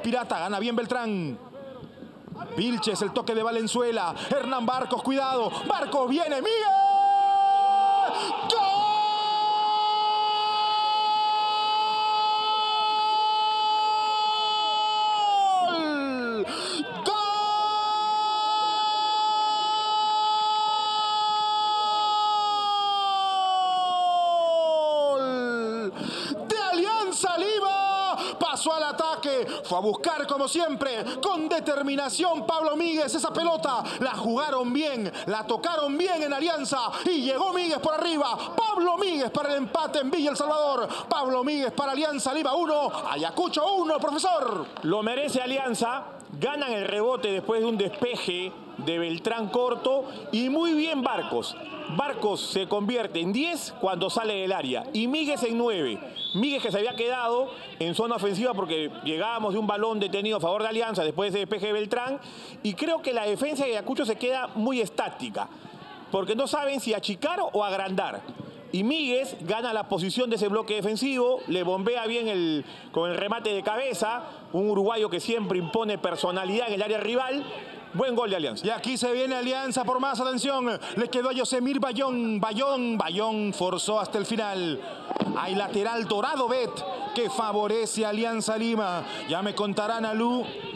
el Pirata, gana bien Beltrán. Vilches, el toque de Valenzuela. Hernán Barcos, cuidado. Barcos viene, Miguel. ¡Gol! Lima pasó al ataque, fue a buscar como siempre, con determinación Pablo Míguez esa pelota, la jugaron bien, la tocaron bien en Alianza y llegó Míguez por arriba. Pablo Míguez para el empate en Villa El Salvador, Pablo Míguez para Alianza Lima 1, Ayacucho 1, profesor. Lo merece Alianza, ganan el rebote después de un despeje de Beltrán corto y muy bien Barcos. Barcos se convierte en 10 cuando sale del área y Míguez en 9. Míguez que se había quedado en zona ofensiva porque llegábamos de un balón detenido a favor de Alianza después de ese despeje de Beltrán y creo que la defensa de Ayacucho se queda muy estática porque no saben si achicar o agrandar. Y Míguez gana la posición de ese bloque defensivo, le bombea bien con el remate de cabeza, un uruguayo que siempre impone personalidad en el área rival. Buen gol de Alianza. Y aquí se viene Alianza por más, atención. Le quedó a Yosemir Bayón. Bayón forzó hasta el final. Hay lateral Dorado Bet que favorece a Alianza Lima. Ya me contarán, Alú.